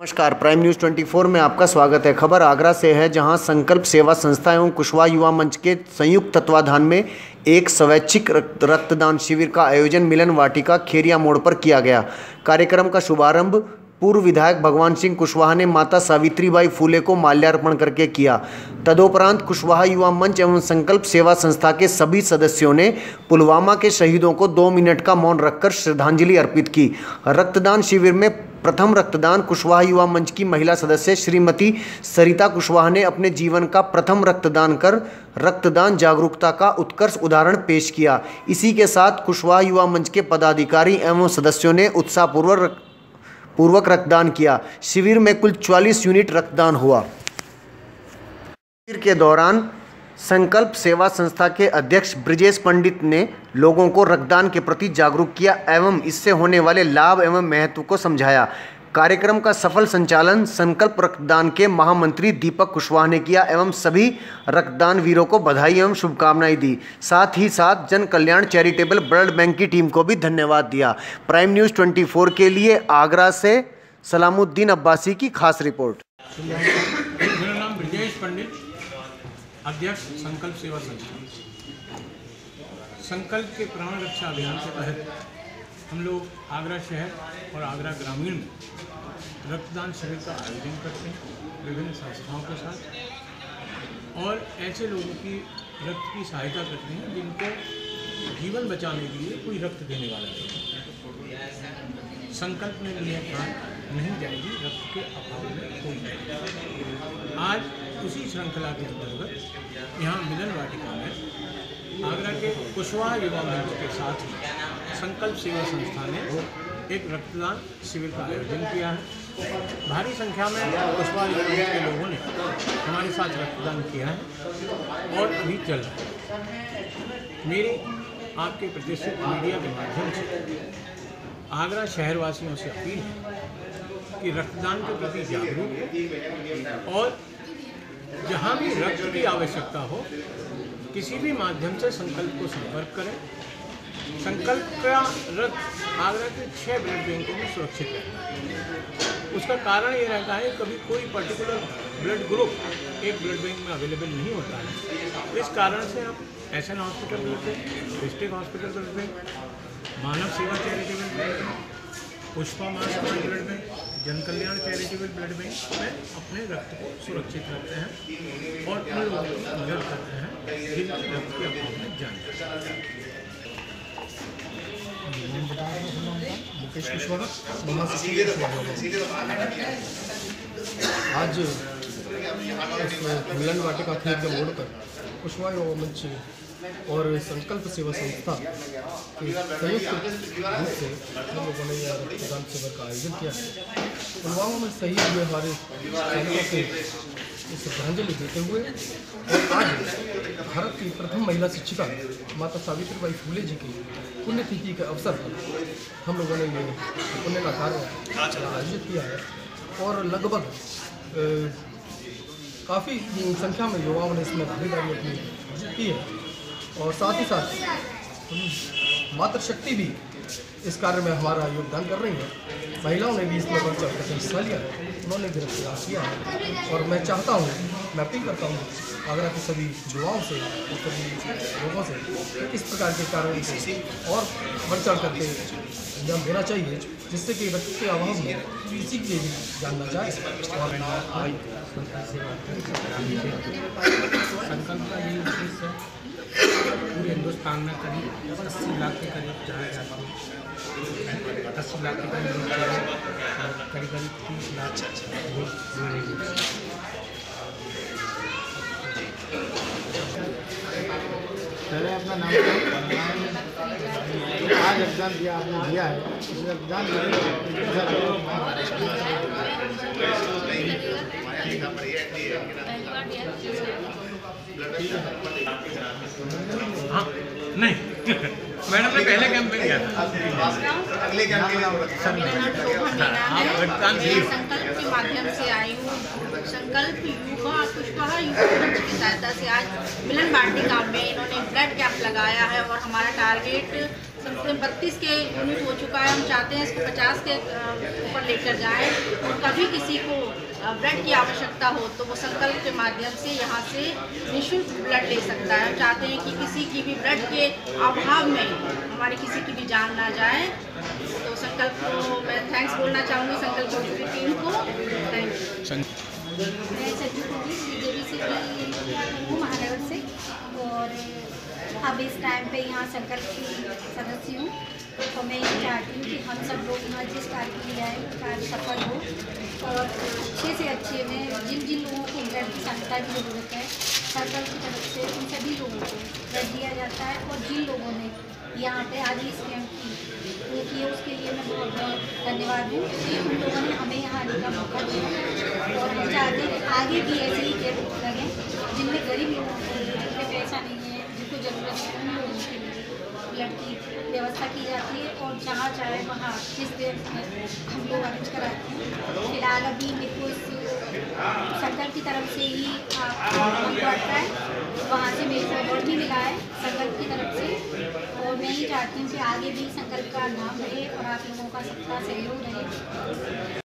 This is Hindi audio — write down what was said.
नमस्कार, प्राइम न्यूज़ 24 में आपका स्वागत है। खबर आगरा से है, जहां संकल्प सेवा संस्था एवं कुशवाहा युवा मंच के संयुक्त तत्वाधान में एक स्वैच्छिक रक्तदान शिविर का आयोजन मिलन वाटिका खेरिया मोड़ पर किया गया। कार्यक्रम का शुभारंभ पूर्व विधायक भगवान सिंह कुशवाहा ने माता सावित्रीबाई फूले को माल्यार्पण करके किया। तदोपरांत कुशवाहा युवा मंच एवं संकल्प सेवा संस्था के सभी सदस्यों ने पुलवामा के शहीदों को 2 मिनट का मौन रखकर श्रद्धांजलि अर्पित की। रक्तदान शिविर में प्रथम रक्तदान कुशवाहा युवा मंच की महिला सदस्य श्रीमती सरिता कुशवाहा ने अपने जीवन का प्रथम रक्तदान कर रक्तदान जागरूकता का उत्कृष्ट उदाहरण पेश किया। इसी के साथ कुशवाहा युवा मंच के पदाधिकारी एवं सदस्यों ने उत्साहपूर्वक रक्तदान किया। शिविर में कुल 44 यूनिट रक्तदान हुआ। शिविर के दौरान संकल्प सेवा संस्था के अध्यक्ष ब्रिजेश पंडित ने लोगों को रक्तदान के प्रति जागरूक किया एवं इससे होने वाले लाभ एवं महत्व को समझाया। कार्यक्रम का सफल संचालन संकल्प रक्तदान के महामंत्री दीपक कुशवाहा ने किया एवं सभी रक्तदान वीरों को बधाई एवं शुभकामनाएं दी। साथ ही साथ Jan Kalyan charitable blood bank की टीम को भी धन्यवाद दिया। प्राइम न्यूज़ 24 के लिए आगरा से सलामुद्दीन अब्बासी की खास रिपोर्ट। मेरा नाम ब्रिजेश पंडित, अध्यक्ष संकल्प सेवा संस्था। संकल्प के प्राण रक्षा अभियान के तहत हम लोग आगरा शहर और आगरा ग्रामीण में रक्तदान शिविर का आयोजन करते हैं विभिन्न संस्थाओं के साथ, और ऐसे लोगों की रक्त की सहायता करते हैं जिनको जीवन बचाने के लिए कोई रक्त देने वाला नहीं। संकल्प ने लिया प्राण नहीं जाएगी, रक्त के अभाव में कोई नहीं। आज उसी श्रृंखला के अंतर्गत यहाँ मिलन वाटिका में आगरा के कुशवाहा युवा मंच के साथ ही संकल्प सेवा संस्था ने एक रक्तदान शिविर का आयोजन किया है। भारी संख्या में कुशवाहा युवा मंच के लोगों ने हमारे साथ रक्तदान किया है और अभी चल रहा है। मेरी आपके प्रतिष्ठित मीडिया के माध्यम से आगरा शहरवासियों से अपील है कि रक्तदान के प्रति जागरूक और जहाँ भी रक्त की आवश्यकता हो किसी भी माध्यम से संकल्प को संपर्क करें। संकल्प का रक्त आगरा के 6 ब्लड बैंकों में सुरक्षित रहता है। उसका कारण ये रहता है कभी कोई पर्टिकुलर ब्लड ग्रुप एक ब्लड बैंक में अवेलेबल नहीं होता है। इस कारण से हम SN hospital blood bank, district hospital blood bank, Manav Seva charitable blood bank, Pushpa मास blood bank, Jan Kalyan charitable blood bank में अपने रक्त को सुरक्षित रखते हैं और उन लोगों की मदद करते हैं जिनकी रक्त के अभाव में जान जाती है। मुकेश कुशवाहा आज मिलन वाटिका खेरिया मोड़ पर कुशवाहा युवा मंच और संकल्प सेवा संस्था के संयुक्त रूप से हम लोगों ने यह रक्तदान शिविर का आयोजन किया है। पुलवामा में शहीद हुए हमारे सैनिकों को श्रद्धांजलि देते हुए और आज भारत की प्रथम महिला शिक्षिका माता सावित्रीबाई फूले जी की पुण्यतिथि के अवसर पर हम लोगों ने ये पुण्य का कार्य आयोजित किया है और लगभग काफ़ी संख्या में युवाओं ने इसमें भागीदारी अपनी की है और साथ ही साथ मातृशक्ति भी इस कार्य में हमारा योगदान कर रही है। महिलाओं ने भी इसमें बढ़ चढ़ कर हिस्सा लिया है, उन्होंने भी रक्तदान किया है और मैं चाहता हूँ, मैं अपील करता हूँ आगरा के सभी युवाओं से और सभी लोगों से कि इस प्रकार के कार्यों से और बढ़ चढ़ करके अंजाम देना चाहिए, जिससे कि रक्त के अभाव में किसी के भी जान ना जाए। और संकल्प का यही उद्देश्य है पूरे हिंदुस्तान में करीब 80 लाख के करीब जाए जाते हैं। 80 लाख के करीब लोग जाए और करीब 30 लाख पहले अपना नाम आज रक्तदान दिया आपने दिया है, इस रक्तदान हाँ नहीं मैडम ने पहले कैंप में किया था। अगले कैंप रक्तदान संकल्प के माध्यम से आई हूँ। संकल्प युवा कुशवाहा युवा मंच की सहायता से आज मिलन वाटिका में इन्होंने ब्लड कैंप लगाया है और हमारा टारगेट संपूर्ण 32 के यूनिट हो चुका है। हम चाहते हैं इसको 50 के ऊपर लेकर जाएं और कभी किसी को ब्लड की आवश्यकता हो तो वो संकल्प के माध्यम से यहाँ से निःशुल्क ब्लड ले सकता है। हम चाहते हैं कि किसी की भी ब्लड के अभाव में हमारी किसी की भी जान ना जाए। तो संकल्प को मैं थैंक्स बोलना चाहूँगी, संकल्प की टीम को थैंक यू। मैं संजू कुमारी बीजेपी से हूँ, महानगर से, और अब इस टाइम पे यहाँ संकल्प की सदस्य हूँ। तो मैं ये चाहती हूँ कि हम सब लोग यहाँ जिस कार्य के लिए आए कार्य सफल हो और अच्छे से अच्छे में जिन जिन लोगों को ब्लड की सहायता की ज़रूरत है संकल्प की तरफ से उन सभी लोगों को ब्लड दिया जाता है। और जिन लोगों ने यहाँ पे आज इस कैंप की उसके लिए मैं बहुत बहुत धन्यवाद हूँ कि उन लोगों ने हमें यहाँ आने का मौका दिया। और हम चाहते हैं आगे भी ऐसे ही कैंप लगें जिनमें गरीब लोगों को जिनमें पैसा नहीं है, जिनको ज़रूरत है, उन लोगों के लिए ब्लड की व्यवस्था की जाती है। और जहाँ चाहे वहाँ जिस देश में हम लोग अरेंज कराते हैं। फिलहाल अभी मेरे को इस संकल्प की तरफ से ही पड़ता है, वहाँ से मेरे को अवार्ड भी मिला है संकल्प की तरफ से। और मैं ये चाहती हूँ कि आगे भी संकल्प का नाम रहे और आप लोगों का सबका सहयोग रहे।